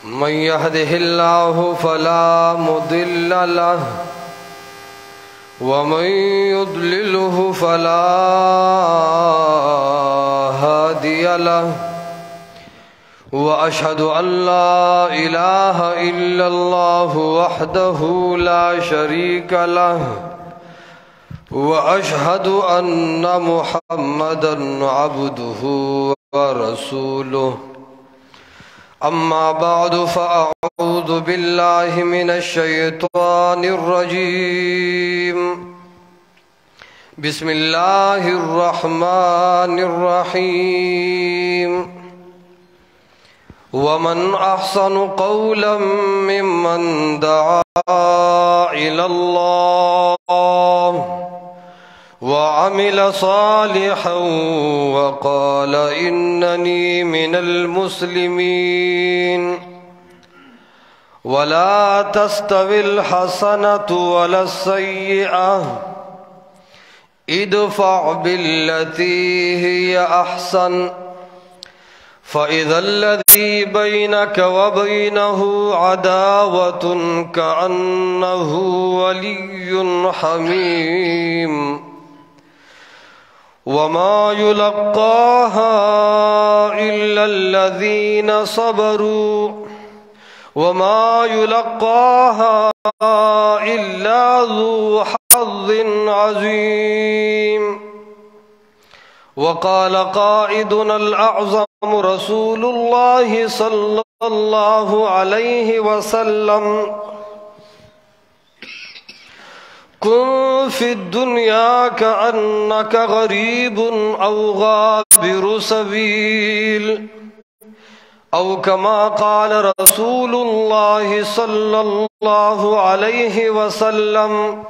من يهده الله فلا مضل له ومن يضلله فلا هادي له وأشهد أن لا إله إلا الله وحده لا شريك له وأشهد أن محمدا عبده ورسوله أما بعد فأعوذ بالله من الشيطان الرجيم بسم الله الرحمن الرحيم ومن أحسن قولا ممن دعا إلى الله وعمل صالحا وقال إنني من المسلمين ولا تستوي الحسنة ولا السيئة ادفع بالتي هي أحسن فإذا الذي بينك وبينه عداوة كأنه ولي حميم وما يلقاها إلا الذين صبروا وما يلقاها إلا ذو حظ عظيم وقال قائدنا الأعظم رسول الله صلى الله عليه وسلم كن في الدنيا كأنك غريب أو غابر سبيل أو كما قال رسول الله صلى الله عليه وسلم.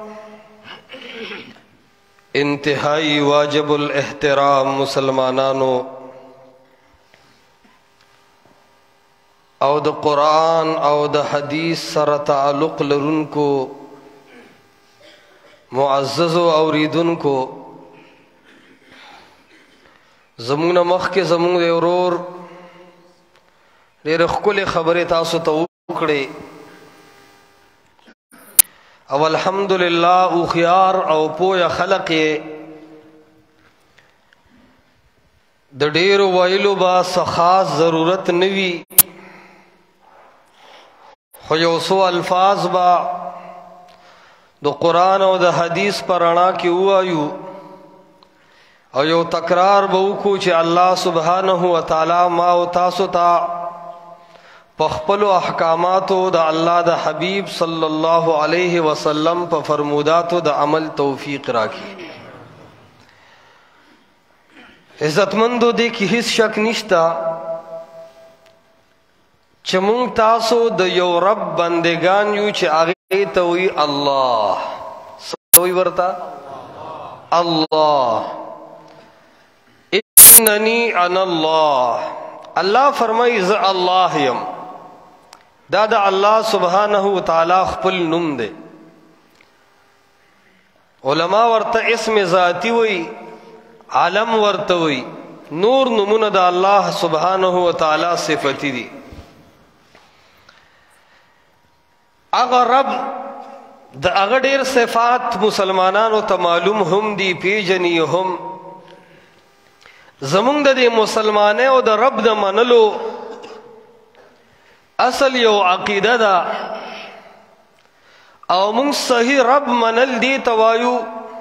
انتہائی واجب الاحترام مسلمانانو او د قرآن او د حدیث سره تعلق لرونکو معززو اوریدونکو زمونږ نه مخکې زمونږ د ورور ډېرې ښکلې خبرې تاسو ته وکړې او الحمدللہ اوخیار او پویا خلق یې د ډېرو ویلو با څه خاص ضرورت نه وي خو یو څو الفاظ با د قرآن او د حدیث په رڼا کې ووایو او یو تکرار به وکړو چې الله سبحانه وتعالی ما او تاسو ته پخپلو احکاماتو د الله د حبیب صلی الله علیه وسلم په فرموداتو د عمل توفیق راکړي. عزتمندو دې کې هیڅ شک نشته چې مونږ تاسو د یو رب بندگان یو چې هغې ته وایي الله. څه وایي ورته؟ الله. انني انا الله. الله فرمایي زه الله یم. دا د الله سبحانه وتعالی خپل نوم دی. علما ورته اسم ذاتی وی، علم ورته وی، نور نمونه د الله سبحانه وتعالی صفتی دی. اغه رب د اغه ډیر صفات مسلمانانو ته معلوم هم دی، پیژني هم. زمونږ د مسلمانۍ او د رب د منلو اصل یو عقیده ده او مونږ صحیح رب منل دی توایو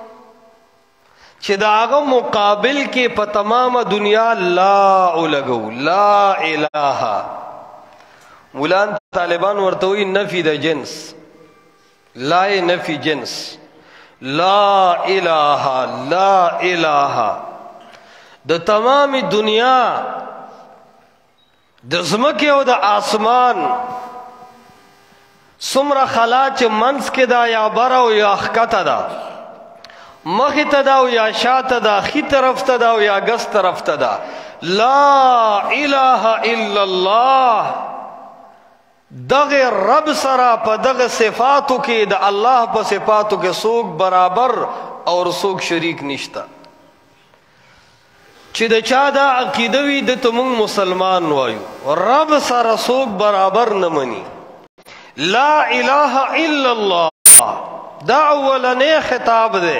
چې د هغه مقابل کې په تمامه دنیا لا لګو لا اله. مولان طالبان ورته وایي نفي د جنس، لا نفي جنس، لا اله لا اله. د تمام دنیا د ځمکې او د آسمان څومره خلا چې منځ کې ده یا بره او یا ښکته ده، مخې ته ده او یا شاته ده، ښي طرف ته ده او یا ګس طرف ته ده، لا اله الا الله. دغه رب سره په دغه صفاتو کې د الله په صفاتو کې څوک برابر اور څوک شریک نشته. چې د چا دا عقیده وي د ته مونږ مسلمان وایو رب سره څوک برابر نه مني لا اله الا الله دا اولنی خطاب دی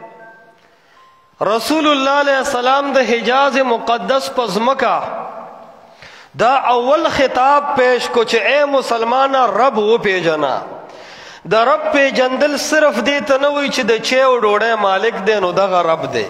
رسول الله علیہ السلام د حجاز مقدس په ځمکه دا اول خطاب پیش کو چې اے مسلمانه رب و پیژنا د رب پیژندل صرف دې ته نه وي چې د چای او ډوډۍ مالک دی نو دغه رب دی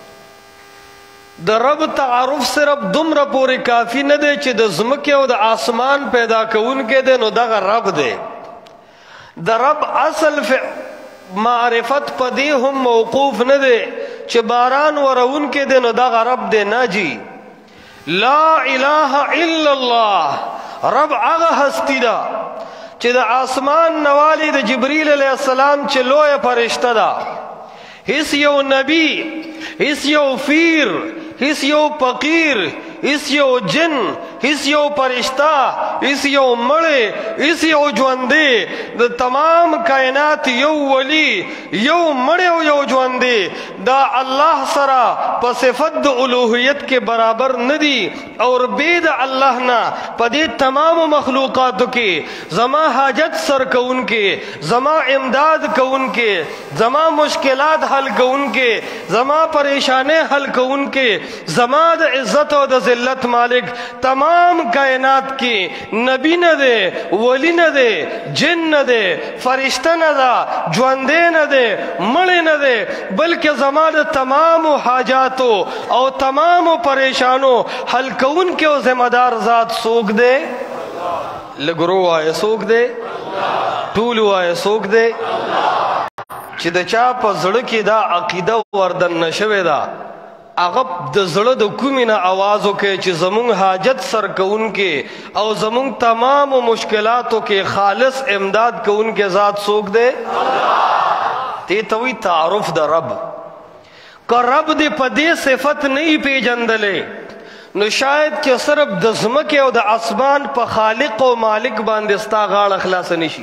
د رب تعارف صرف دومره پورې کافی نه دی چې د ځمکې او د آسمان پیدا کوونکی دی نو دغه رب دی د رب اصل معرفت په دې هم موقوف نه دی چې باران ورونکی دی نو دغه رب دی نه جی لا اله الا الله رب هغه هستی ده چې د آسمان نوالی د جبریل علیہ السلام چې لویه فرشته ده هیڅ یو نبی هیڅ یو پیر هیڅ یو فقیر هیڅ یو جن هیڅ یو فرشتہ هیڅ یو مړی هیڅ یو ژوندی د تمام کائنات یو ولی یو مړی او یو ژوندی دا الله سره په صفت د الوهیت کې برابر ندی اور بيد الله نه په دې تمام مخلوقاتو کې زما حاجت سر کوونکې زما امداد کوونکې زما مشکلات حل کوونکې زما پریشانې حل کوونکې زما د عزت او د ذلت مالک تمام کائنات کی نبی نہ دے ولی نہ دے جن نہ دے فرشتہ نہ دا جواندے نہ دے مڑے نہ دے بلکہ زمان تمام حاجاتو او تمام پریشانو حل کون کے ذمہ دار ذات سوک دے لگرو آئے سوک دے ټولو آئے سوک دے چې د چا په زړه کې دا عقیده وردن نشوي دا هغه د زړه د کومې نه आवाज وکړي چې زمونږ حاجت سر کوونکې او زمونږ تمام مشکلاتو کې خالص امداد کوونکې ذات څوک دی دې ته وایي تعارف د رب که رب دې په دې صفت نه پیژندلې نو شاید چې صرف د ځمکې او د اسمان په خالق او مالک باندې ستا غاړه خلاصه نشي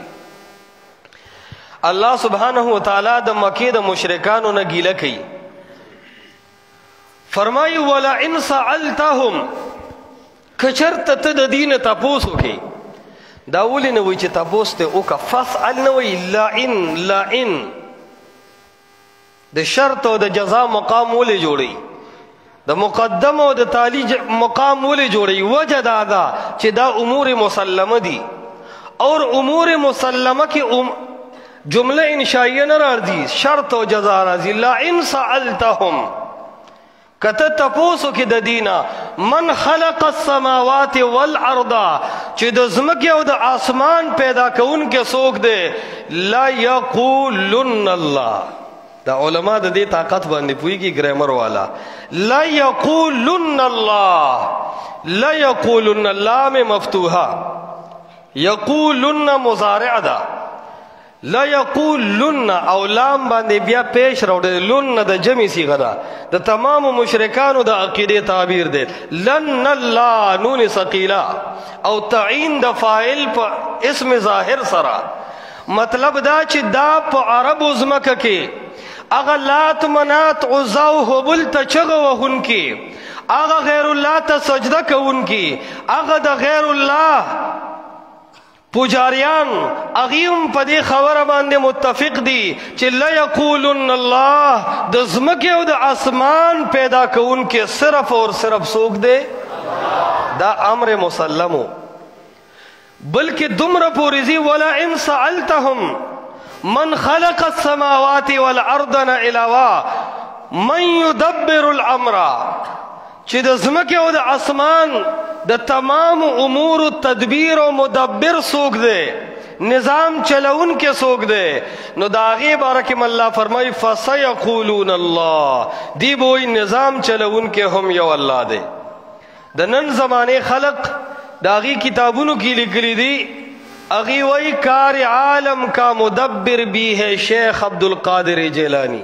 الله سبحانه وتعالی د مکې د مشرکانو نه ګیله کوي فرمائی ولا ان سألتهم کچرت ته د دین تاسو کې دا ولې نه وی چې تاسو ته او کا فسأل نه وی لا ان د شرط او د جزاء مقام ولې جوړي د مقدم او د تالی مقام ولې جوړي وجه دا چې دا امور مسلمه دي اور امور مسلمه کې جمله انشائیه نه راځي شرط او جزاء راځي لا ان سألتهم کته تپوسو کې د دینا من خلق السماوات والارض چې د ځمکې او د آسمان پیدا کون کې څوک دی لا یقولن الله دا علما د دې طاقت باندې پويږي ګرامر والا لا یقولن الله لا یقولن لام مفتوحه یقولن مضارع ده لا یقولن او لام باندې بیا پیش راوړل لن د جمع صيغه ده د تمام مشرکانو د عقیده تعبیر ده لن الله نون ثقيله او تعین د فاعل په اسم ظاهر سره مطلب دا چې دا په عربو ځمکه کې اغه لات منات عزا او هبل ته چغه وهونکي اغه غیر الله ته سجده کوونکي اغه د غیر الله پجاریان اغیم په دې خبره باندې متفق دي چې لا یقولن الله د ځمکې او د اسمان پیدا کوونکې صرف اور صرف څوک دی دا امر مسلمو بلکې دومره پورې زی ولا ان سألتهم من خلق السماوات والارض علاوه من يدبر الامر چې د ځمکې او د اسمان د تمام امور تدبیر او مدبر څوک دی نظام چلون کې څوک دی نو دا غي بارکم الله فرمای فسيقولون الله دی بوئی نظام چلون کې هم یو الله دی د نن زمانه خلق دا غي کتابونو کې لیکلي دي اغي وای کار عالم کا مدبر بھی ہے شیخ عبد القادر جیلانی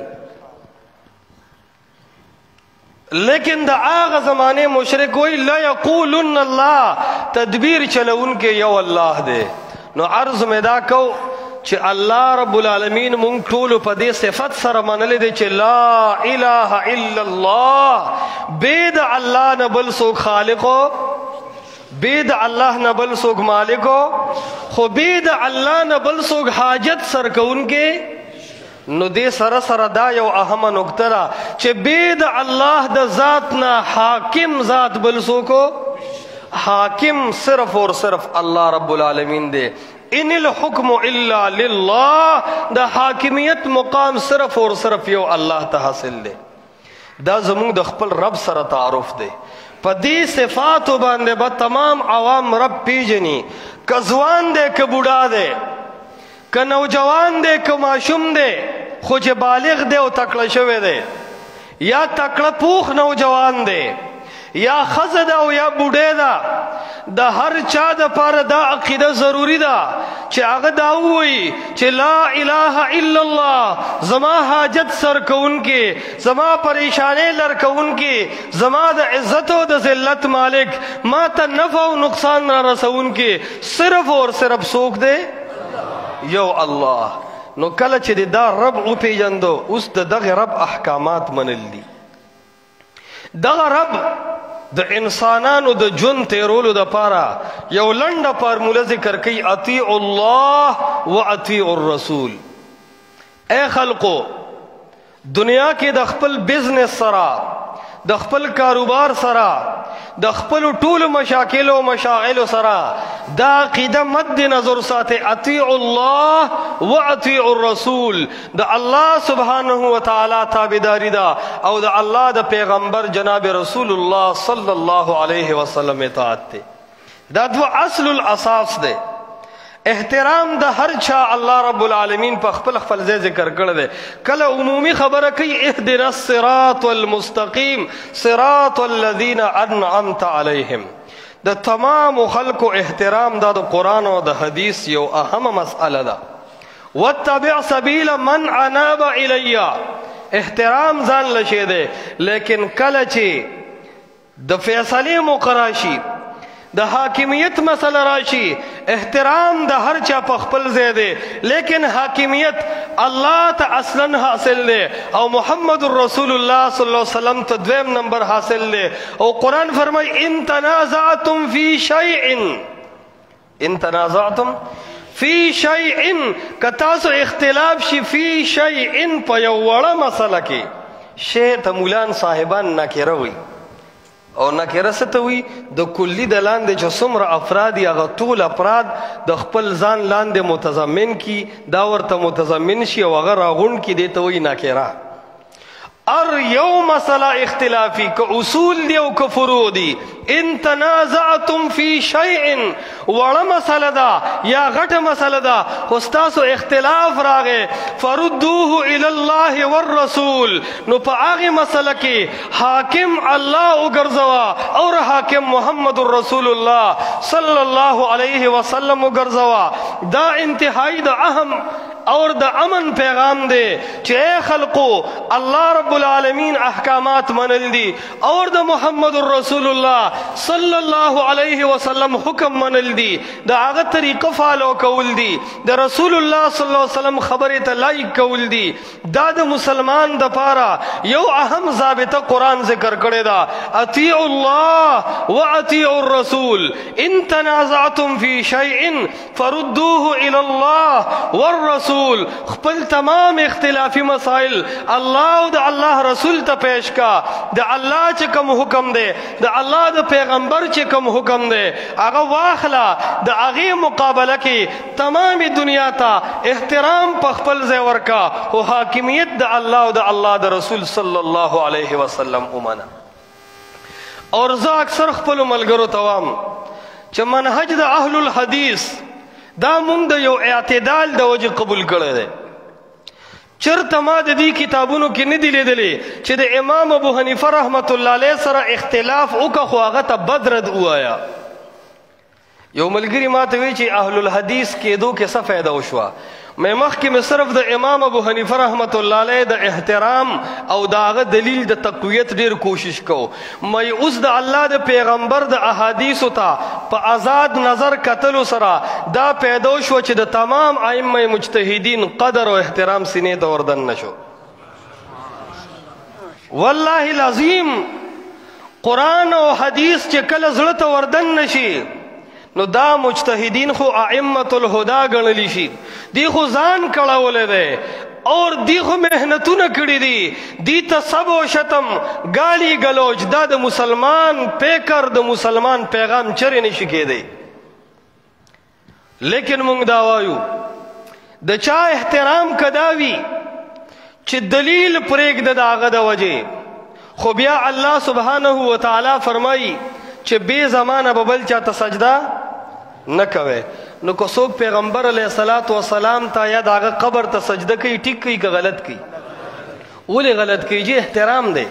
لیکن دا آغا زمانے مشرک ہوئی لا یقولن اللہ تدبیر چلون کے یو اللہ دے نو عرض میں دا کو چې الله رب العالمین مونږ ټولو په دې صفت سره منلې دی چې لا اله الا الله، بيد الله نه بل څوک خالقو، بيد الله نه بل څوک مالکو، خو بيد الله نه بل څوک حاجت سر کوونکې. نو دې سره سره دا یو اهمه نکته ده چې بيد الله د ذات نه حاکم ذات بل څوک، حاکم صرف اور صرف الله رب العالمین دے. ان الحکم الا للہ، دا حاکمیت مقام صرف اور صرف یو اللہ تا حاصل دے. دا زمون د خپل رب سره تعارف دے. پا دی صفاتو باندے با تمام عوام رب پیجنی، که ځوان دے که بوډا دے، که نوجوان دے که ماشوم دے، خو چې بالغ دے او تکړه شوی دے، یا تکړه پوخ نوجوان دے، یا خزه ده او یا بوډه ده، د هر چا دپاره دا عقیده ضروری ده چې هغه دا ووایي چې لا اله الا الله، زما حاجت سر کوونکې، زما پریشانۍ لر کوونکې، زما د عزت او د ذلت مالک، ما ته نفع او نقصان را رسوونکې صرف اور صرف څوک دی؟ یو الله. نو کله چې دا رب وپېژندو، اوس د دغه رب احکامات منل دي. دغه رب د انسانانو د ژوند تیرولو دپاره یو لنډه فارموله ذکر کوي، اطیعوا الله و اطیعوا الرسول. اے خلقو، دنیا کې د خپل بزنس سره، د خپل کاروبار سره، د خپل ټولو مشاکل او مشاغل سره دا عقیده مد نظر ساتي، اطیعوا الله و اطیعوا الرسول. د الله سبحانه و تعالی تابعداري ده او د الله د پیغمبر جناب رسول الله صلی الله علیه وسلم اطاعت ده. دا دو اصل الاساس ده. احترام د هر چا الله رب العالمین په خپل خپل ځای ذکر کړی دی. کله عمومي خبره کوي اهدنا الصراط المستقیم صراط الذین انعمت علیهم. د تمام خلقو احترام دا د قرآن او د حدیث یو اهمه مسئله ده. واتبع سبیل من اناب الی، احترام ځان لشي دی، لیکن کله چې د فیصلې موقع شي، د حاکمیت مسئلہ راشي، احترام د هر چا په خپل ځای دی، لیکن حاکمیت الله ته اصلا حاصل دی او محمد رسول الله صلی الله علیه وسلم ته دویم نمبر حاصل دی. او قرآن فرمای ان تنازعتم فی شیء، ان تنازعتم فی شیء، که تاسو اختلاف شي فی شیء په یو وړه مسله کې، شی ته مولان صاحبان نکره وي، او نکره څه ته وي؟ د کلي د لاندې چې څومره افراد دي هغه ټول افراد د خپل ځان لاندې متضمن کی، دا ورته متضمن شي او هغه راغونډ کی، دې ته وایي نکره. ار یو مسئلہ اختلافی که اصول دی او که فروع دی، ان تنازعتم فی شیء، وړه مسئله ده یا غټه مسئله ده، خو ستاسو اختلاف راغی، فردوه الی الله والرسول، نو په هغې مسئله کې حاکم الله وګرځوه او حاکم محمد رسول الله صلی الله علیه وسلم وګرځوه. دا انتہائی د اہم اور دا امن پیغام دے چې اے خلقو، اللہ رب العالمین احکامات منل دی اور دا محمد رسول اللہ صلی اللہ علیہ وسلم حکم منل دی، دا آغا طریقہ فالو کول دی، دا رسول اللہ صلی اللہ علیہ وسلم خبر تا لائک کول دی. دا دا مسلمان دا پارا یو اہم ضابطہ قرآن ذکر کرے دا، اطیعوا اللہ و اطیعوا الرسول، ان تنازعتم فی شیء فردوه الی اللہ والرسول. خپل تمام اختلافی مسائل اللہ و دا اللہ رسول تا پیش کا، دا اللہ چے کم حکم دے، دا اللہ دا پیغمبر چے کم حکم دے، آگا واخلا دا آغی مقابلہ کی تمام دنیا تا احترام پا خپل زیور کا، و حاکمیت دا اللہ و دا اللہ دا رسول صلی اللہ علیہ وسلم امانا. اور زا اکثر خپل ملگرو توام چا منحج دا اہل الحدیث دا مونږ د یو اعتدال د وجه قبول کړی دی. چرته ما د دې کتابونو کې نه دي لیدلی چې د امام ابو حنیفه رحمت الله علیه سره اختلاف وکړه خو هغه ته بد رد ووایه. یو ملګري ما ته وایي چې اهل الحدیث کېدو کې څه فایده وشوه؟ میں مخکې مې صرف د امام ابو حنیفه رحمت الله علیه د احترام او د هغه دلیل د تقویت ډیر کوشش کو. مې اوس د الله د پیغمبر د احادیثو ته په آزاد نظر کتلو سره دا پیدا شو چې د تمام ائمه مجتهدین قدر او احترام سینې ته وردن نشو. والله العظیم قرآن او حدیث چې کله زړه ته وردن نشي نو دا مجتهدین خو ائمه الهدى ګڼلی شي. دی خو ځان کړهولی دی اور دی خو محنتونه کړي دي. دی ته سب و شتم گالی گلوچ دا د مسلمان پیکر د مسلمان پیغام چرې نشي کېدی. لیکن مونږ دا وایو د چا احترام کداوي چې دلیل پرېږده د هغه د وجې، خو بیا الله سبحانه وتعالی فرمایي چې بې زمانه به بل چاته سجده نه کوئ. نو که څوک پیغمبر علیه الصلاة والسلام ته یا د هغه قبر ته سجده کوي ټیک کوي که غلط کوي؟ ولې غلط کوي؟ جی احترام دی.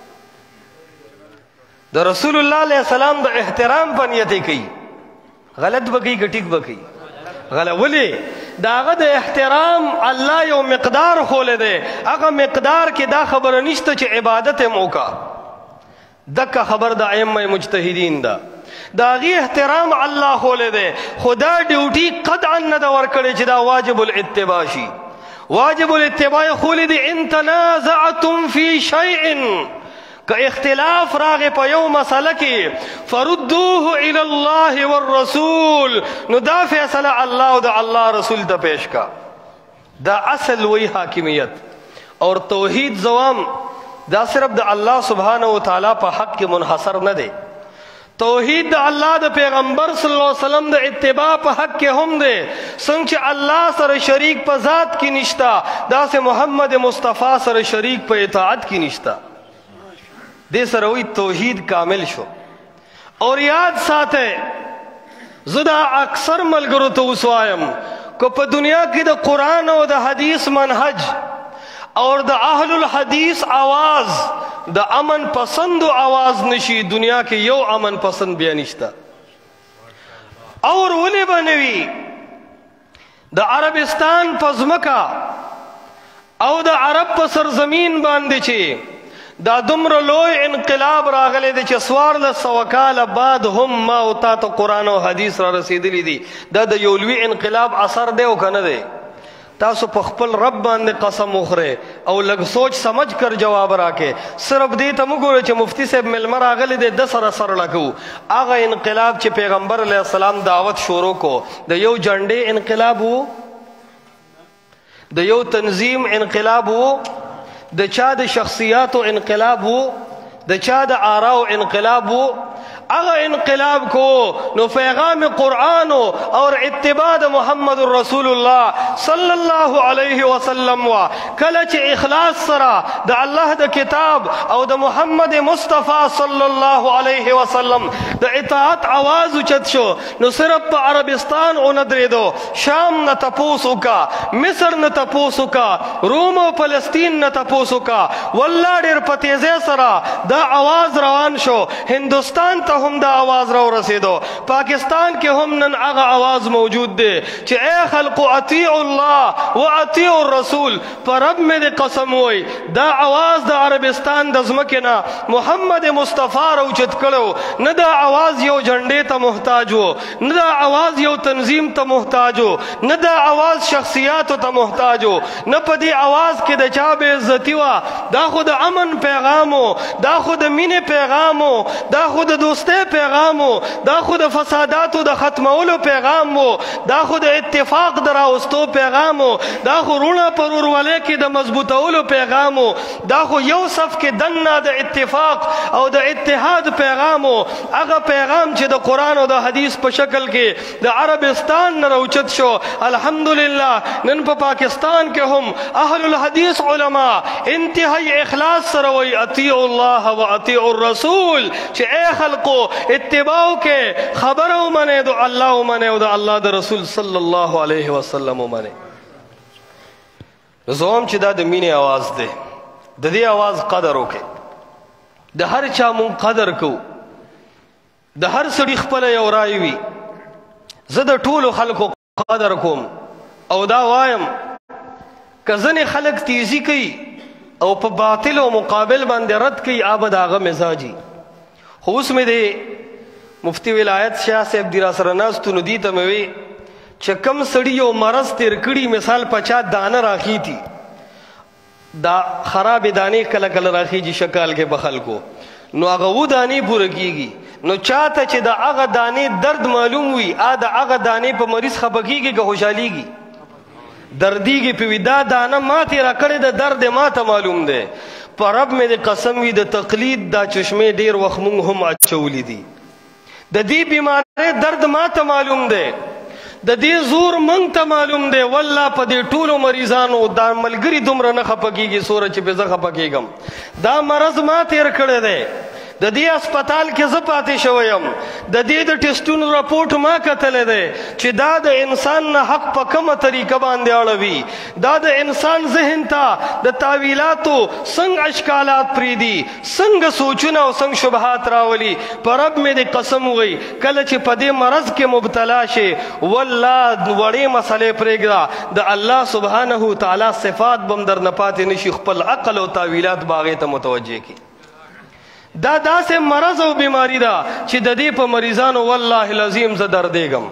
د رسول الله علیه السلام د احترام په نیت یې کوي. غلط به کوي که ټیک به کوي؟ غلط. ولې؟ د هغه د احترام الله یو مقدار ښولی دی. هغه مقدار کې دا خبره نشته چې عبادت یې موکا. دکه خبر د ائمه مجتهدین ده. د هغې احترام الله ښولی دی، خو دا ډیوټي قطعا نه ده ورکړې چې دا واجب الاتباع شي. واجب الاتباع یې ښولی دی ان تنازعتم فی شیء، که اختلاف راغی په یو مسله کې فردوه الی الله والرسول، نو دا فیصله الله او د الله رسول ته پیش کا. دا اصل وی حاکمیت. اور توحید زوام دا صرف د الله سبحانه وتعالی په حق کې منحصر نه دی. توحید د الله د پیغمبر صلی الله علیه وسلم د اتباع په حق کې هم دی. څنګه چې الله سره شریک په ذات کې نشتا، داسې محمد مصطفی سره شریک په اطاعت کې نشتا. دې سره وی توحید کامل شو. اور یاد ساته زه دا اکثر ملګرو ته اوس وایم که په دنیا کې د قرآن او د حدیث منهج اور د اهل الحدیث آواز د امن پسند آواز نشي، دنیا کې یو امن پسند بیا نشته. اور ولې به نه وي؟ د عربستان په ځمکه او د عرب په سرزمین باندې چې دا دومره لوی انقلاب راغلی دی چې 1400 کاله بعد هم ما او تا ته قرآن او حدیث را رسېدلی دي. دا د یو لوی انقلاب اثر دی او که نه دی؟ تاسو په خپل رب باندې قسم وخورئ او لږ سوچ سمجھ کر جواب راکې. صرف دې ته مه ګورئ چې مفتی صاحب میلمه راغلی دی ده سره سر لګو. هغه انقلاب چې پیغمبر علیه السلام دعوت شروع کو د یو جنډې انقلاب و، د یو تنظیم انقلاب و، د چا د شخصیاتو انقلاب و، د چا د آراو انقلاب و. هغه انقلاب کو نو پیغام قرآن اور اتباع د محمد رسول الله صلی الله علیه وسلم وا. کله چې اخلاص سره د الله د کتاب او د محمد مصطفی صلی الله علیه وسلم د اطاعت आवाज اوچت شو نو صرف په عربستان او نه درېدو، شام نه تپوس وکړه، مصر نه تپوس وکړه، روم او فلسطین نه تپوس وکړه. والله ډېر په تیزۍ سره دا आवाज روان شو. هندوستان ته هم دا آواز را ورسیدو. پاکستان کې هم نن هغه آواز موجود دی چې اے خلقو اطیعوا الله و اطیعوا الرسول. پر رب مې د قسم وای دا آواز د عربستان د ځمکې نه محمد مصطفی راوچت کړو. نه دا آواز یو جنډې ته محتاج و، نه دا آواز یو تنظیم ته محتاج و، نه دا آواز شخصیاتو ته محتاج و، نه په دې آواز کې د چا بې عزتي وه. دا خو د امن پیغام و، دا خو د مینې پیغام و، دا خو د دوستۍ پیغام و، دا خو د فساداتو د ختمولو پیغام و، دا خو د اتفاق د راوستو پیغام و، دا خو رونه پر ورولۍ کې د مضبوطولو پیغام و، دا خو یو صف کې دننه د اتفاق او د اتحاد پیغام و. هغه پیغام چې د قرآن او د حدیث په شکل کې د عربستان نه راوچت شو. الحمدلله نن په پاکستان کې هم اهل الحدیث علما انتهایی اخلاص سره وایي اطیعوا الله و اطیعوا الرسول، چې اے خلقو اتباع کې خبره ومنئ د الله ومنئ او د الله د رسول صلی الله علیه وسلم ومنئ. زه وایم چې دا د مینې آواز دی. د دې آواز قدر وکړئ. د هر چا مونږ قدر کوو. د هر سړي خپله یو رای وي. زه د ټولو خلکو قدر کوم او دا وایم که ځینې خلک تیزي کوي او په باطل او مقابل باندې رد کوي، آب د هغه مزاجي. خو اوس مې دی مفتی ولایت شاه صاحب دی را سره ناستو نو دی ته مې وی چې کم سړي یو مرض تیر کړي مثال پچا دانه راخیتی دا خراب دانې کله کله راخیږي شکال کې بخل کو نو هغه و دانې پوره کیږي نو چاته چې د هغه دانې درد معلوم وي د هغه دانې په مریض خفه کیږي که خوشحالیږي دردیږي په وي دا دانه ما تېره کړې د درد ما ته معلوم دی په رب مې د قسم وي د تقلید دا چشمې ډېر وخت مونږ هم اچولی دي د دې بیمارۍ درد ما ته معلوم دی د دې زور مونږ ته معلوم دی والله په دې ټولو مریضانو دا ملګري دومره نه خفه کېږي څومره چې پې زه خفه کېږم دا مرض ما تېر کړی دی د دې اسپتال کې زه پاتې شوی یم د دې د ټیسټونو رپورټ ما کتلی دی چې دا د انسان نه حق په کومه طریقه باندې اړوي دا د انسان ذهن ته د تاویلاتو څنګه اشکالات پرېږدي څنګه سوچونه او څنګه شبهات راولي په رب مې د قسم ووایي کله چې په دې مرض کې مبتلا شي والله وړې مسلې پرېږده د الله سبحانه تعالی صفات به هم درنه پاتې نه شي خپل عقل او تاویلات به هغې ته متوجه کړي دا داسې مرض او بیماری ده چې د دې په مریضانو والله العظیم زه دردېږم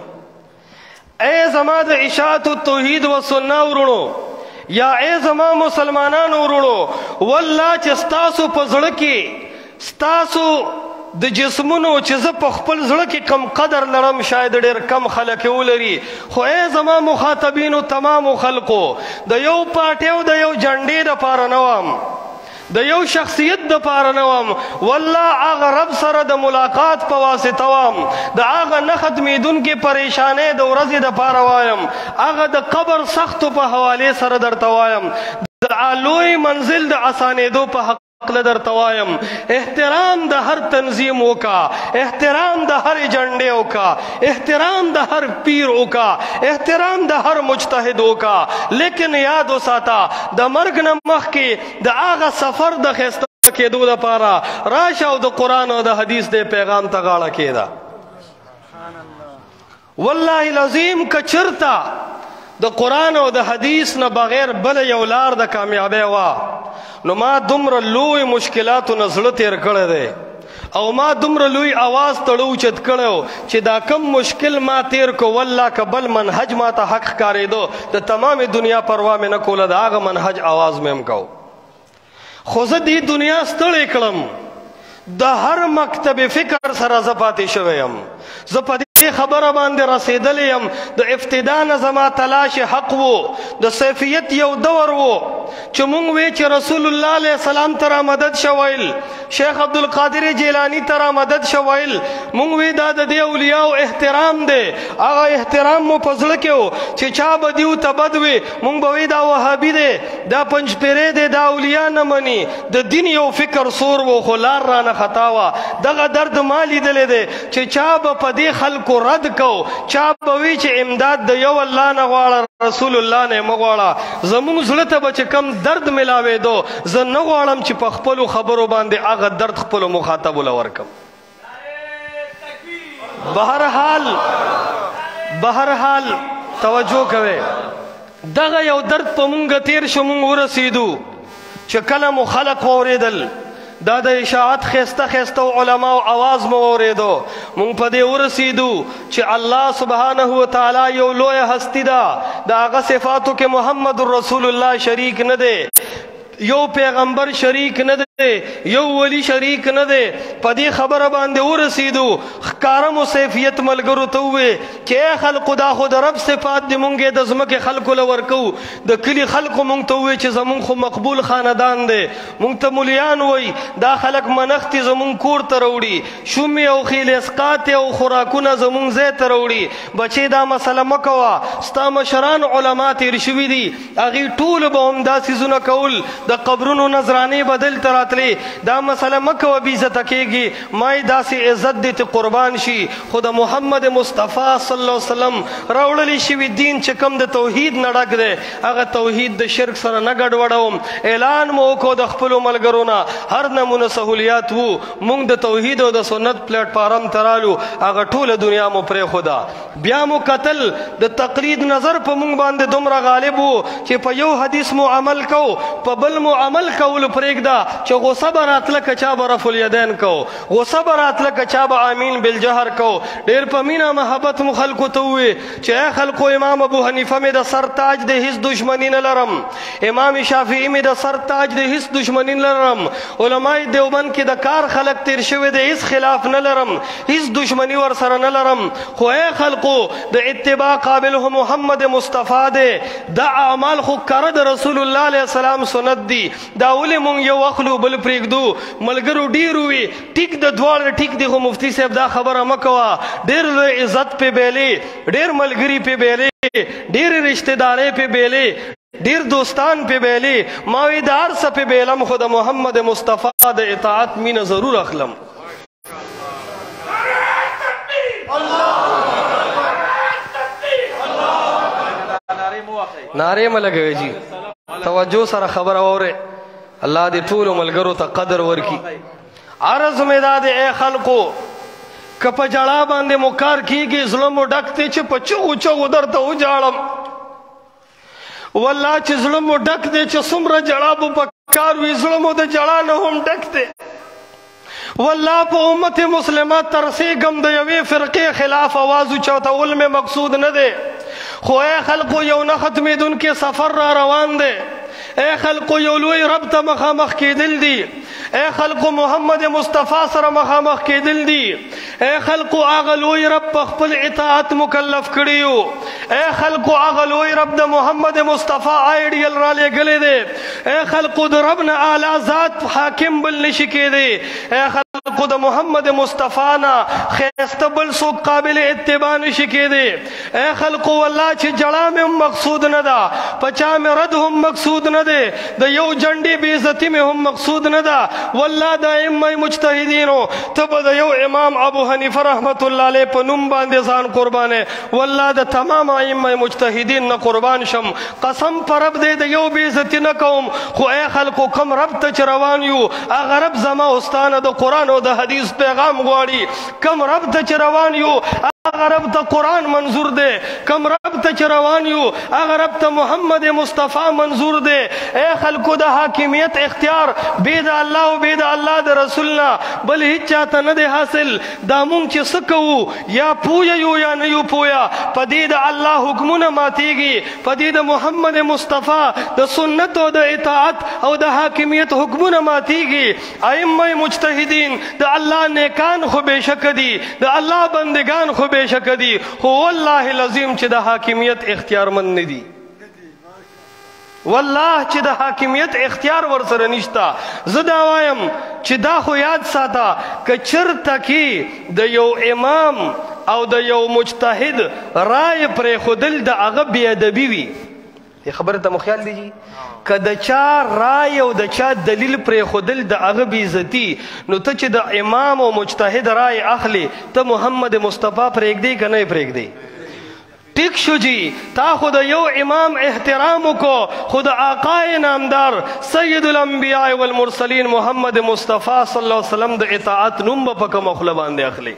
ای زما د اشاعت التوحید و سنه ورونو یا ای زما مسلمانانو ورونو والله چې ستاسو په زړه کې ستاسو د جسمونو چې زه په خپل زړه کې کم قدر لرم شاید ډېر کم خلک ولري خو ای زما مخاطبینو تمامو خلقو د یو پارټۍ او د یو جنډې دپاره نه وم د یو شخصیت د پاره نه وم والله هغه رب سره د ملاقات په واسطه وم د هغه نه ختمېدونکې پریشانۍ د ورځې د پاره وایم هغه د قبر سختو په حوالې سره درته وایم د لوی منزل د اسانېدو په حق درته وایم احترام د هر تنظیم وکا احترام د هر ایجنډې وکا احترام د هر پیر وکا احترام د هر مجتهد وکا لیکن یاد وساته د مرګ نه مخکې د هغه سفر د ښایسته کېدو دپاره راشه او د قرآن او د حدیث د پیغام ته غاړه کېده والله العظیم که چرته د قرآن او د حدیث نه بغیر بله یو لار د کامیابۍ وه نو ما دومره لوی مشکلاتو نه زړه تېر کړی دی او ما دومره لوی آواز تړه اوچت کړی چې دا کم مشکل ما تېر کو والله که بل منهج ما ته حق ښکارېدو د تمامې دنیا پروا مې نه کوله د هغه منهج آواز مې هم کو خو زه دې دنیا ستړی کړم د هر مکتب فکر سره زه پاتې شوی یم زه په دې خبره باندې رسېدلی یم د ابتدا نه زما تلاش حق وو د سیفیت یو دور وو چې مونږ وی چې رسول الله علیه السلام ته را مدد شویل شیخ عبدالقادر جیلانی ته را مدد شویل مونږ وی دا د دې اولیاو احترام دی هغه احترام مو په زړه کې و چې چا به دیو ته بد وي مونږ به وی دا وهابي دی دا پنجپیری دی دا اولیا نه مني د دین یو فکر سور و خو لار رانه خطا وه دغه درد ما لیدلی دی چې چا به په دې خلکو رد کو چا به وی چې امداد د یو الله نه غواړه رسول الله نه مه غواړه زمونږ زړه ته به چې کم درد ملاوېدو زه نه غواړم چې په خپلو خبرو باندې هغه درد خپلو مخاطبو له ورکم بهرحال توجه کوئ دغه یو درد په مونږ تېر شو مونږ ورسېدو چې کله مو خلق واورېدل دا د اشاعت ښایسته ښایسته علماو آواز مو واورېدو مونږ په دې ورسېدو چې الله سبحانه وتعالی یو لویه هستی ده د هغه صفاتو کې محمد رسول الله شریک نه دی یو پیغمبر شریک نه دی یو ولی شریک نه دی په دې خبره باندې ورسېدو ښکاره مو سیفیت ملګرو ته ووې چې ای خلقو دا خو د رب صفات دي مونږ یې د ځمکې خلکو له ورکوو د کلي خلکو مونږ ته ووې چې زمونږ خو مقبول خاندان دی مونږ ته مولیان وایي دا خلک منښتې زمونږ کور ته راوړي شومې او خیلسقات او خوراکونه زمونږ ځای ته راوړي بچې دا مسله مه کوه ستا مشران علما تېر شوي دي هغې ټولو به هم دا څیزونه کول د قبرونو نظرانې به دلته راتلې دا مسله مه کوه بې عزته کېږي ما یې داسې عزت دې ته قربان شي خو د محمد مصطفی صلی الله علیه وسلم راوړلی شوي دین چې کوم د توحید نه ډک دی هغه توحید د شرک سره نه ګډوډوم اعلان مو وکړو د خپلو ملګرو نه هر نمونه سهولیات وو مونږ د توحید او د سنت پلیټفارم ته رالو هغه ټوله دنیا مو پرېښوده بیا مو کتل د تقلید نظر په مونږ باندې دومره غالب وو چې په یو حدیث مو عمل کو په بل مو عمل کولو پرېږده چې چې غصه به راتله که چا به رفع الیدین کو، غصه به راتله که چا به آمین بالجهر کو. ډېر په مینه محبت مو خلکو ته ووایي چې ای خلکو امام ابو حنیفه مې د سر تاج دی، هیڅ دشمني نه لرم. امام شافعي مې د سر تاج دی، هیڅ دشمني نه لرم. علماء دیوبند کې د کار خلک تیر شوي دی، هیڅ خلاف نه لرم، هیڅ دشمني ورسره نه لرم. خو ای خلکو د اتباع قابل هو محمد مصطفی دی. دا اعمال خو کره د رسول الله علیه السلام سنت دی. دا ولې مونږ یو اخلو بل پرېږدو؟ ملګرو ډېر وي ټیک د دواړه ټیک دی، خو مفتي صاحب دا خبره مه کوه. ډېر لوی عزت پې بیلې، ډېر ملګري پې بیلې، ډېرې رشتې دارۍ پې بیلې، ډېر دوستان پې بیلې. ما وی د هر څه پې بیلم، خو د محمد مصطفی د اطاعت مینه ضرور اخلم. نعرې مه لګوئ جي، توجه سره خبره واورئ. الله دې ټولو ملګرو ته قدر ورکي. عرض مې دا دی ای خلکو، که په جړا باندې مو کار کېږي، زړه مو ډک دی چې په چغو چغو درته وجاړم. والله چې زړه مو ډک دی چې څومره جړا به په کار وي، زړه مو د جړا نه هم ډک دی. والله په امت مسلمه ترسېږم، د یوې فرقې خلاف آواز اوچتول مې مقصود نه دی. خو ای خلکو یو نه ختمېدونکی سفر را روان دی. ای خلکو یو لوی رب ته مخامخ کېدل دي. ای خلکو محمد مصطفی سره مخامخ کېدل دي. ای خلکو هغه لوی رب په خپل اطاعت مکلف کړي یو. ای خلکو هغه لوی رب د محمد مصطفی آیډیل را لېږلی دی. ای خلکو د رب نه اعلی ذات حاکم بل نشي کېدی. ای خلکو د محمد مصطفی نه ښایسته بل څوک قابل اتباع نشي کېدی. ای خلکو والله چې جړا مې هم مقصود نه ده، په چا مې رد هم مقصود نه دی، د یو جنډې بې عزتي مې هم مقصود نه ده. والله د ائمه مجتهدینو ته به د یو امام ابو حنیفه رحمت الله علیه په نوم باندې ځان قربانې. والله د تمام ائمه مجتهدین نه قربان شم. قسم په رب دی د یو بې عزتي نه کوم. خو ای خلکو کم رب ته چې روان یو، هغه رب زما استانه د قرآن او د حدیث پیغام غواړي. کم رب ته چې روان یو، هغه رب ته قرآن منظور دی. کم رب ته چې روان یو، هغه رب ته محمد مصطفی منظور دی. ای خلکو د حاکمیت اختیار بې د الله او بې د الله د رسول نه بل هیڅ چاته نه دی حاصل. دا مونږ چې څه کوو، یا پویه یو یا نه یو پویه، په دې د الله حکمونه ماتېږي، په دې د محمد مصطفی د سنت او د اطاعت او د حاکمیت حکمونه ماتېږي. ائمه مجتهدین د الله نیکان خو بېشکه دي، د الله بندگان خو بېشکه دي، خو والله العظیم چې د حاکمیت اختیارمند نه دي. والله چې د حاکمیت اختیار ورسره نشته. زه دا وایم چې دا خو یاد ساته، که چرته کې د یو امام او د یو مجتهد رای پرېښودل د هغه بې ادبي وي، دې خبرې ته مو خیال دی جي؟ که د چا رای او د چا دلیل پرېښودل د هغه بې عزتي، نو ته چې د امام او مجتهد رای اخلي، ته محمد مصطفی پرېږدی که نه یې پرېږدی؟ ٹھیک شو جی، تا خود یو امام احترام کو، خود آقای نامدار سید الانبیاء والمرسلین محمد مصطفی صلی اللہ علیہ وسلم د اطاعت نوم با پکا مخلب آنده اخلی.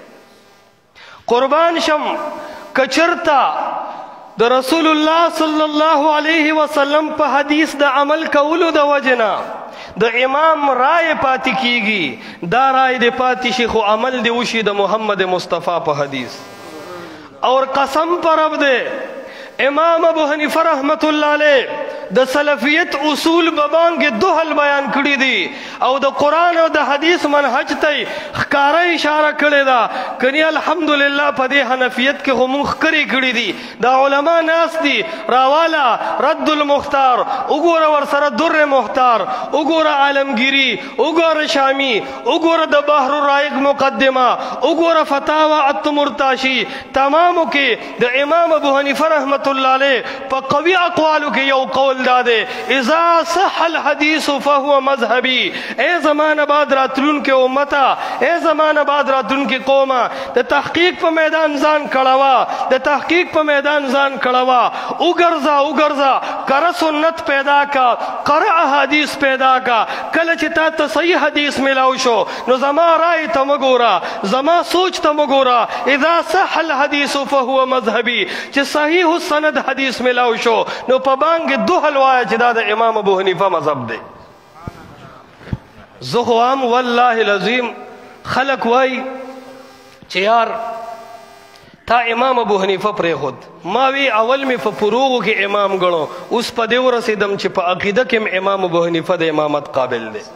قربان شم کچرتا د رسول الله صلی الله علیه وسلم په حدیث د عمل کولو د وجنا د امام رائے پاتی کیگی، دا رائے د پاتی شیخ و عمل دی وشی د محمد مصطفی په حدیث. اور قسم پر رب دے امام ابو حنیفہ رحمت اللہ علیہ د سلفیت اصول ببانگ دو حل بیان کری دی او د قرآن او د حدیث منحج تی خکارا اشارہ کردی دا کنی الحمدللہ پا دی حنفیت کے غموخ کری دی دا علماء ناس دی راوالا رد المختار اگورا ورسر در مختار اگورا عالمگیری اگورا شامی اگورا دا بحر الرائق مقدمہ اگورا فتاوہ التمرتاشی تمامو کے دا امام ابو حنیفہ رحمت اللہ علیہ پا قوی اقوالو کے یو قول دادے اذا صح الحدیث فہو مذہبی. اے زمان بعد راتلون کے امتا، اے زمان بعد راتلون کی قوما، دا تحقیق پا میدان زان کڑوا، دا تحقیق پا میدان زان کڑوا، اگرزا کر سنت پیدا کا، کر احادیث پیدا کا. کلچ تا صحیح حدیث ملاو شو نو زما رائے تمگورا، زما سوچ تمگورا. اذا صح الحدیث فہو مذہبی، چھ صحیح السند حدیث ملاو شو نو پا بانگ دو حلوایا چھ دا امام ابو حنیفہ مذہب دے. زخوام والله العظیم خلق وای چې یار تا امام ابو حنیفه پرې خود ما وی اول می په فروغو کې امام غنو اوس په دې ورسېدم چې په عقیده کې امام ابو حنیفه د امامت قابل دی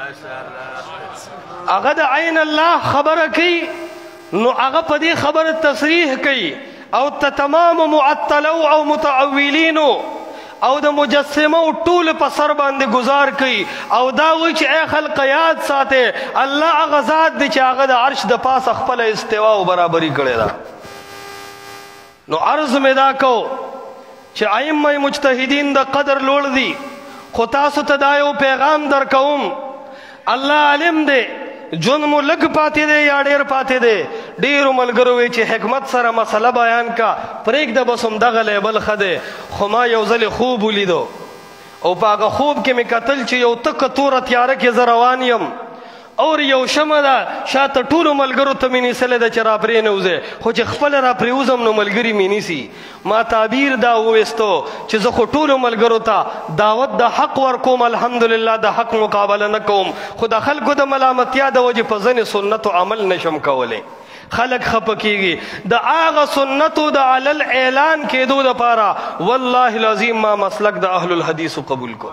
هغه د عین الله خبره کوي نو هغه په دې خبره تصریح کوي او تمام معطلو او متعولینو او د مجسمه ټول په سر باندې گزار کوي او دا وایي چې اے خلق یاد ساته الله هغه ذات دی چې هغه د عرش د پاس خپل استوا او برابرۍ کړې ده نو عرض میں دا کو چې ائمه مجتهدین د قدر لوړ دي خو تاسو ته دا یو پیغام در کوم الله علم دی جون مو لګ پاتې دی یا ډېر پاتې دی ډېرو ملګرو وی چې حکمت سره مسله بیان کا پرېږده بس همدغه لیبل ښه دی خو ما یو ځلې خوب ولیدو او په هغه خوب کې مې کتل چې یو تکه توره تیاره کې زه روان یم اور یو شمه ده شاته ټولو ملګرو ته مې نیسلې ده چې را پرې نه وځې خو چې خپله را پرېوځم نو ملګري مې نیسي ما تعبیر دا وویستو چې زه خو ټولو ملګرو ته دعوت د حق ورکوم الحمدلله د حق مقابله نه کوم خو د خلکو د ملامتیا د وجې په ځینې سنتو عمل نشم کولی خلق خپه کیږي د هغه سنتو د علل اعلان کېدو دپاره والله العظیم ما مسلک د اهل الحدیثو قبول کو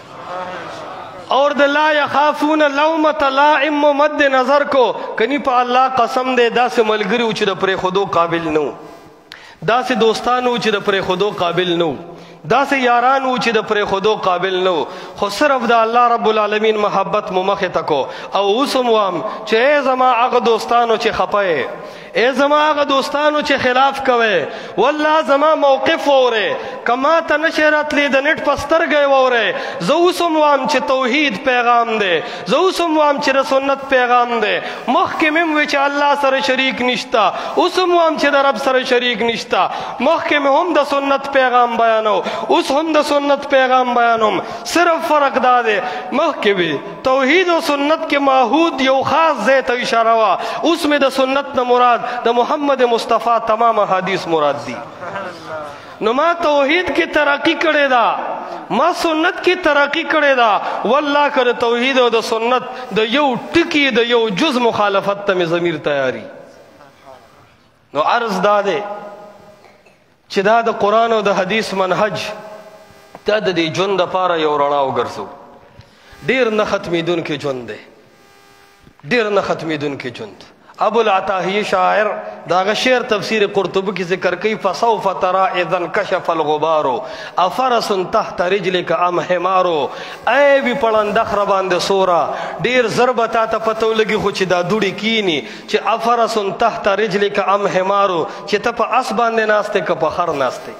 اور د لا یخافون لومۃ لائم مد نظر کو کنی په الله قسم دے داسې ملګری چې د پرې خودو قابل نو داسې دوستانو چې د پرې خودو قابل نو داسې یارانو چې د پرې خودو قابل نو خو صرف د الله رب العالمین محبت مو مخې تکو او اوس هم وایم چې ای زما هغه دوستانو چې خپه ای زما هغه دوستانو چې خلاف کوي والله زما موقف وره کما ته نشه راتلی د نت په سترګې وره زه اوس هم وایم چې توحید پیغام دی زه اوس هم وایم چې د سنت پیغام دی مخکې مې وی چې الله سره شریک نشته اوس هم وایم چې د رب سره شریک نشته مخکې مې هم د سنت پیغام بیانو اوس هم د سنت پیغام بیانوم صرف فرق دا دی مخکې وی توحید او سنت کې معهود یو خاص ځای ته اشاره وا اوس مې د سنت نه مراد د محمد مصطفی تمام حدیث مراد دی نو ما توحید کی ترقی کړی دا ما سنت کی ترقی کړی دا والله کر توحید او د سنت د یو ټکی د یو جز مخالفت ته ضمیر تیاری نو عرض دا دی چې دا د قرآن او د حدیث منهج دا د دې ژوند دپاره یو رڼا وګرځو ډېر نه ختمېدونکی ژوند دی ډېر نه ختمېدونکی ژوند ابو العطاهی شاعر داغه شعر تفسیر قرطبی کی ذکر کئی فسوف ترى اذا انكشف الغبار افرس تحت رجلك ام حمار اے وی پړند خر باندې سورا ډیر ضربتا ته پتو لګي خو چې دا دوړي کینی چې افرس تحت رجلك ام حمار چې ته په اس باندې ناشته ک په خر ناشته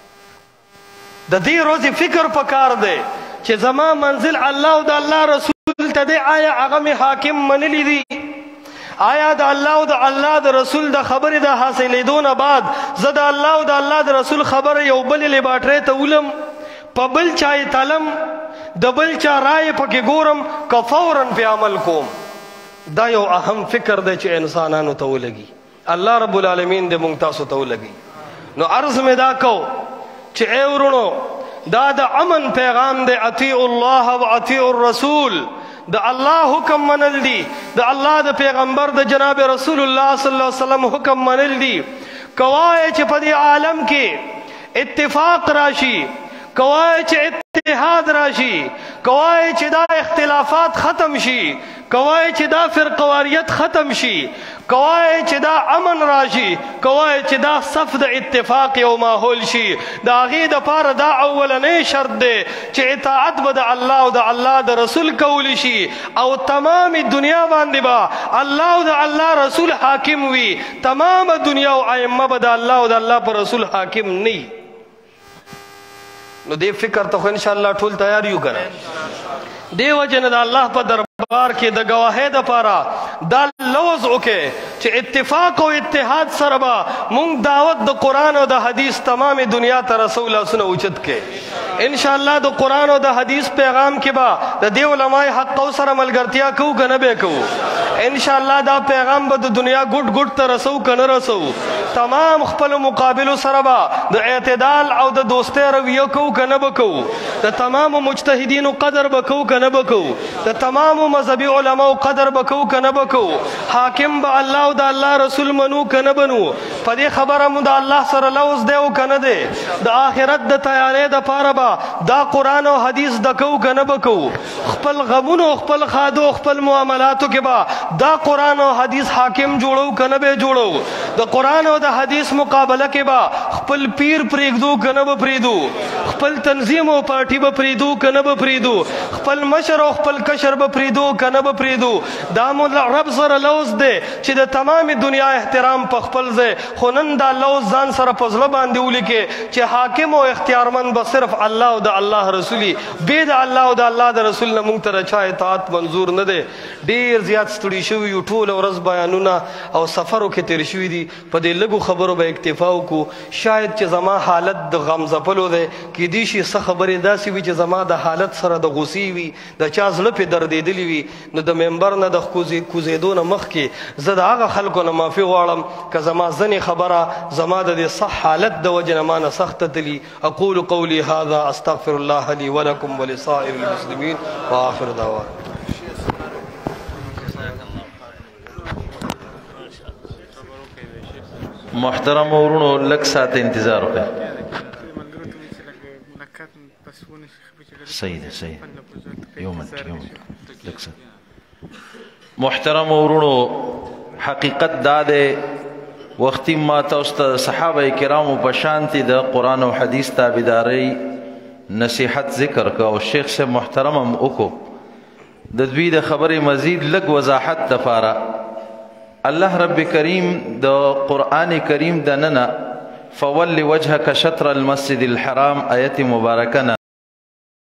د دې روزي فکر پکار دی چې زما منزل الله او د الله رسول ته دی آیا هغه حاکم منلی دی آیا د الله او د الله د رسول د خبرې د حاصلېدو نه بعد زه د الله او د الله د رسول خبره یو بلې لیباټرۍ ته ولم په بل چا یې تلم د بل چا رایې پکې ګورم که فوراً پې عمل کوم دا یو اهم فکر دی چې انسانانو ته ولګي الله رب العالمین دې موږ تاسو ته ولګي نو عرض مې دا کو چې ای ورونو دا د امن پیغام دی اطیعوا الله و اطیعوا الرسول د الله حکم منل دی د الله د پیغمبر د جناب رسول الله صلی الله علیه وسلم حکم منل دی کوای چې په دې عالم کې اتفاق راشي کوای چې اتحاد راشي کوای چې دا اختلافات ختم شي کوای چې دا فرقواریت ختم شي کوای چې دا امن راشي کوای چې دا صف د اتفاق یو ماحول شي د هغې دپاره دا اولنی شرط دی چې اطاعت به د الله او د الله د رسول کولی شي او تمام دنیا باندې به الله او د الله رسول حاکم وي تمام دنیا او ائمه به د الله او د الله پر رسول حاکم نه نو دې فکر ته خو انشاءالله ټول تیار یو کنه دې وجه نه د الله په دربار کې د ګواهۍ دپاره دا لوز وکړي چې اتفاق او اتحاد سره به مونږ دعوت د قرآن او د حدیث تمام دنیا ته رسول لاسونه اوچت کړي انشاءالله د قرآن او د حدیث پیغام کې به د دې علماء حق سره ملګرتیا کوو که نه به کوو انشاءالله دا پیغام به د دنیا ګوټ ګوټ ته رسو که نه رسو تمام خپل مقابل سره به د اعتدال او د دوستۍ رویه کوو که نه به کوو د تمامو مجتهدینو قدر به کوو که نه به کوو د تمامو مذهبي علماو قدر به کوو که نه به کوو حاکم به الله او د الله رسول منو که نه بنو په دې خبره مو د الله سره لوز دی او که نه دی د آخرت د تیارۍ دپاره به دا قرآن او حدیث د کوو که نه به کوو خپل غمونو خپل خادو خپل معاملاتو کې به دا قرآن او حدیث حاکم جوړو که نه به جوړو د قرآن او د حدیث مقابله کې به خپل پیر پرېږدو که نه به پرېږدو خپل تنظیم او پارټي به پرېږدو که نه به پرېږدو خپل مشر او خپل کشر به پرېږدو که نه به پرېږدو دا مو رب سره لوز دی چې د تمام دنیا احترام په خپل ځای خو نن دا لوز ځان سره په زړه باندې ولیکې چې حاکم او اختیارمند به صرف الله او د الله رسولي بې د الله او د الله د رسول نه موږ ته د چا اطاعت منظور نه دی ډېر زیات ستړي شوي یو ټوله ورځ بیانونه او سفرو کې تېر شوي دي په دې لږو خبرو به اکتفا وکړو شاید چې زما حالت د غم ځپلو دی کیدای شي څه خبرې داسې وي چې زما د حالت سره د غوسې وي د چا زړه پې دردېدلي وي نو د ممبر نه د کوزېدو نه مخکې زه د هغه خلکو نه معافي غواړم که زما ځنې خبره زما د دې صح حالت د وجې نه ما نه سخته تلي اقول قولي هذا استغفر الله لي ولكم ولسائر المسلمين واخر دعوانا محترم ورونو لږ ساعت انتظار وکړئ صحیح ده صحیح یو منټ لږ ساعت محترم ورونو حقیقت دا دی وختي ما تاسو ته صحابه کرامو په شانتي د قرآن او حدیث تابعدارۍ نصیحت ذکر که او شیخ صاحب محترم هم وکړو د دوی د خبرې مزید لږ وضاحت دپاره الله رب کریم د قرآن کریم دننه فول وجهک شطر المسجد الحرام آیت مبارکه نه